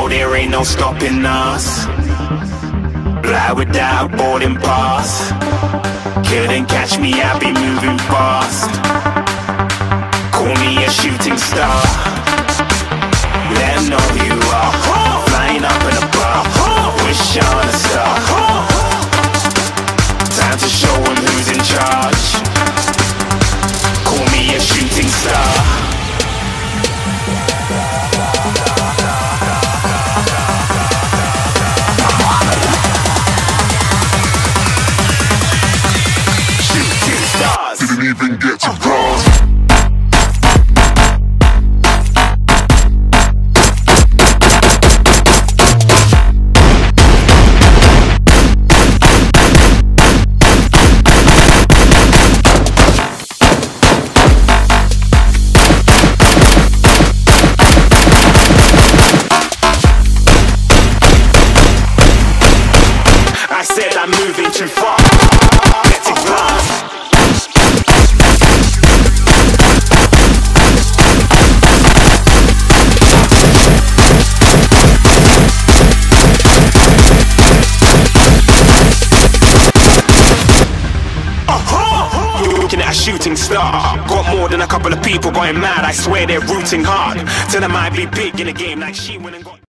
there ain't no stopping us. Fly without boarding pass. Couldn't catch me, I be moving fast. Call me a shooting star. Let 'em know who you are. Flying up in a bar. Wish on a star. Time to show 'em who's in charge. Call me a shooting star. Didn't even get to cross. I said I'm moving too far. Get to glass. Looking at a shooting star. Got more than a couple of people going mad. I swear they're rooting hard. Tell them I be big in the game like she went and got